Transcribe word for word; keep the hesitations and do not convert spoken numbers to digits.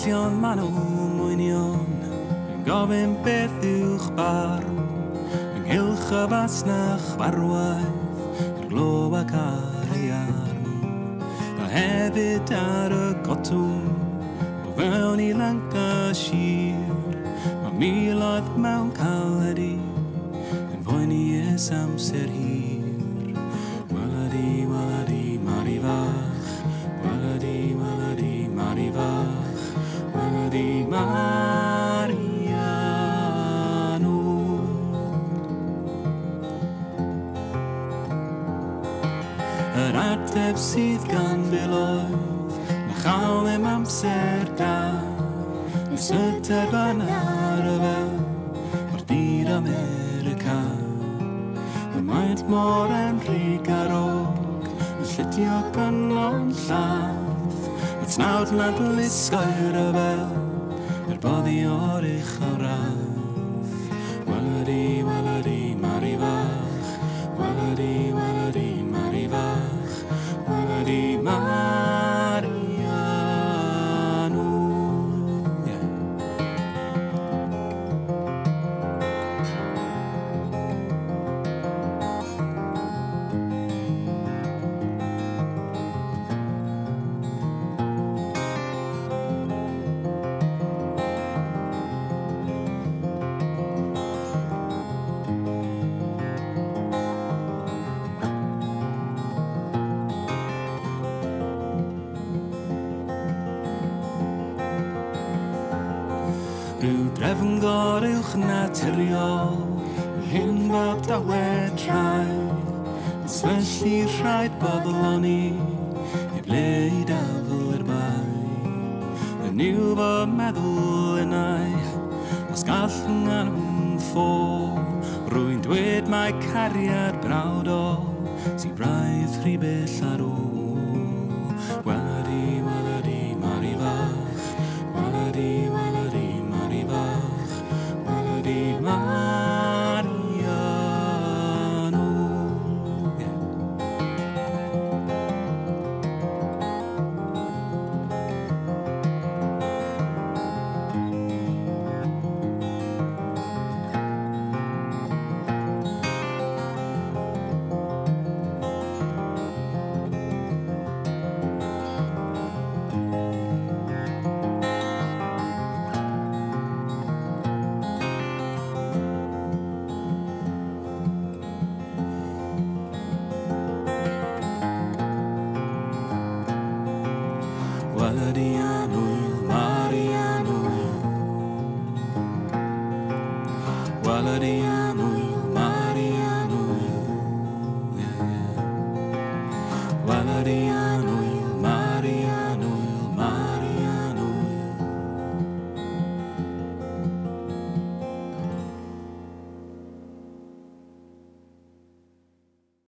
Gwyllion maen nhw'n mwynion yn gofyn beth yw'ch barn ynghylch y fasnach farwaith yr glo ac ar ei arn a hefyd ar y gotwm o fewn I Lancashire mae miloedd mewn caledi yn poeni ers amser hir Waladi, waladi, mari fach Waladi, waladi, mari fach Waladi, Marianw Yr ateb sydd gan filoedd na chael am amser da Nes y terfan ar y fel o'r dir America Y maent mor enrig ar og yn llydio gynnau'n llath Y tnawd nad lusgoer y fel yr boddi o'r eich o rath Waladi, waladi, mari fach Waladi, waladi, mari fach Waladi, Marianw yeah. Rhyw drefn goruwch naturiol hyn fod dawed rhai Sfelly rhaid boddoloni I ble I dafl i'r bai Yn yw fo meddwl ynnau Os gall nghanw'n ffôl Rwy'n dweud mae cariad brawdol sy'n braidd rhy bell ar ôl Waladi, waladi, mari fach Waladi, waladi, mari fach Waladi, Marianw yeah. Waladi anwyl, Marianw Waladi anwyl